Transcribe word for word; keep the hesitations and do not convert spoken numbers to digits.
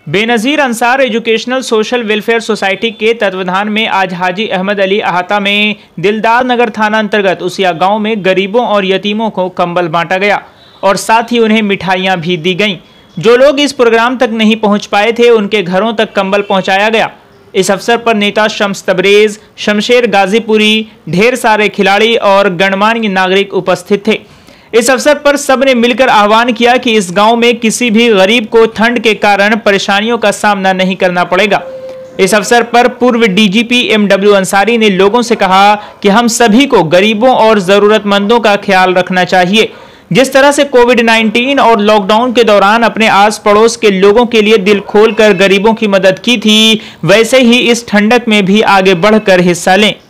Benazir Ansar educational social welfare society के तत्वावधान में आज हाजी अहमद अली अहाता में दिलदार नगर थाना अंतर्गत उसिया गांव में गरीबों और यतीमों को कंबल बांटा गया और साथ ही उन्हें मिठाइयां भी दी गईं। जो लोग इस प्रोग्राम तक नहीं पहुंच पाए थे उनके घरों तक कंबल पहुंचाया गया। इस अवसर पर नेता शम्स तबरेज, शमशेर गाजीपुरी, ढेर सारे खिलाड़ी और गणमान्य नागरिक उपस्थित थे। इस अवसर पर सबने मिलकर आह्वान किया कि इस गांव में किसी भी गरीब को ठंड के कारण परेशानियों का सामना नहीं करना पड़ेगा। इस अवसर पर पूर्व डीजीपी एम डब्ल्यू अंसारी ने लोगों से कहा कि हम सभी को गरीबों और जरूरतमंदों का ख्याल रखना चाहिए। जिस तरह से कोविड नाइन्टीन और लॉकडाउन के दौरान अपने आस पड़ोस के लोगों के लिए दिल खोलकर गरीबों की मदद की थी, वैसे ही इस ठंडक में भी आगे बढ़कर हिस्सा लें।